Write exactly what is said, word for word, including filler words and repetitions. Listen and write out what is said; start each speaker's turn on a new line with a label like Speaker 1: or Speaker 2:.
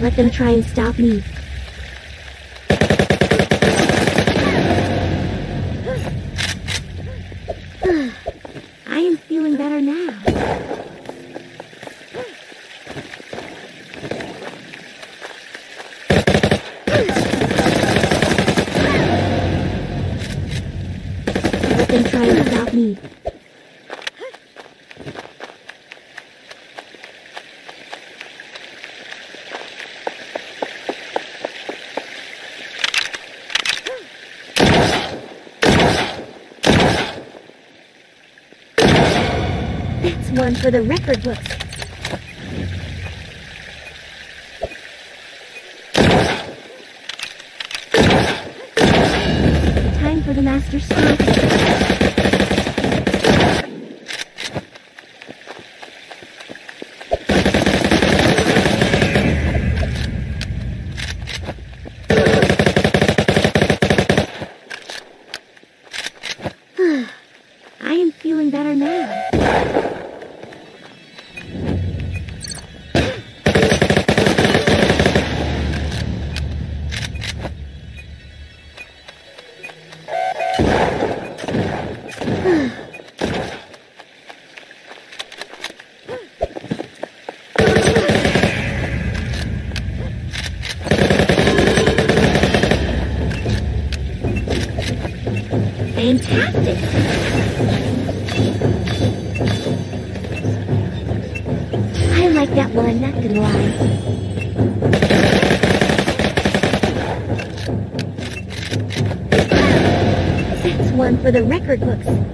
Speaker 1: Let them try and stop me. I am feeling better now. Let them try and stop me. That's one for the record books. Time for the master stroke. I am feeling better now. Fantastic! I like that one, not gonna lie. That's one for the record books.